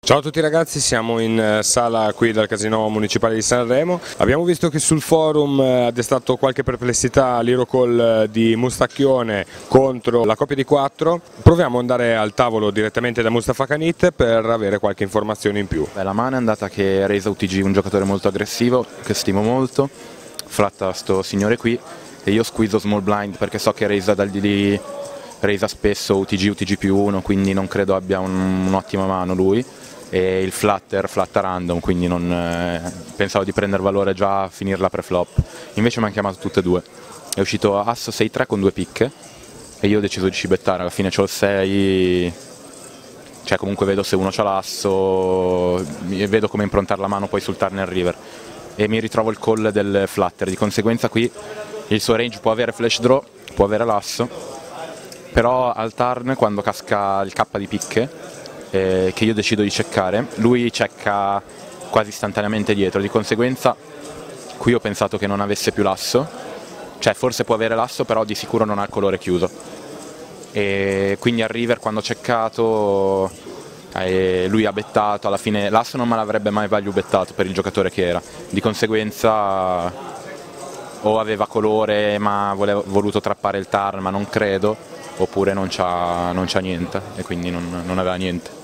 Ciao a tutti ragazzi, siamo in sala qui dal Casino Municipale di Sanremo. Abbiamo visto che sul forum ha destato qualche perplessità l'Hero di Mustacchione contro la coppia di 4. Proviamo ad andare al tavolo direttamente da Mustafa Kanit per avere qualche informazione in più. La mano è andata che Reza UTG, un giocatore molto aggressivo, che stimo molto, flatta sto signore qui, e io squeezo small blind perché so che Reza dal di lì Reza spesso UTG più 1, quindi non credo abbia un'ottima mano lui. E il flatta random, quindi pensavo di prendere valore già a finirla pre-flop, invece mi hanno chiamato tutte e due. È uscito asso 6-3 con 2 picche e io ho deciso di cibettare, alla fine c'ho il 6, cioè comunque vedo se uno c'ha l'asso e vedo come improntare la mano poi sul turn e river, e mi ritrovo il call del flutter, di conseguenza qui il suo range può avere flash draw, può avere l'asso, però al turn quando casca il K di picche che io decido di checkare, lui checca quasi istantaneamente dietro, di conseguenza qui ho pensato che non avesse più l'asso, cioè forse può avere l'asso però di sicuro non ha il colore chiuso, e quindi al river quando ho checcato lui ha bettato, alla fine l'asso non me l'avrebbe mai value bettato per il giocatore che era, di conseguenza o aveva colore ma voluto trappare il turn ma non credo, oppure non c'ha niente e quindi non aveva niente.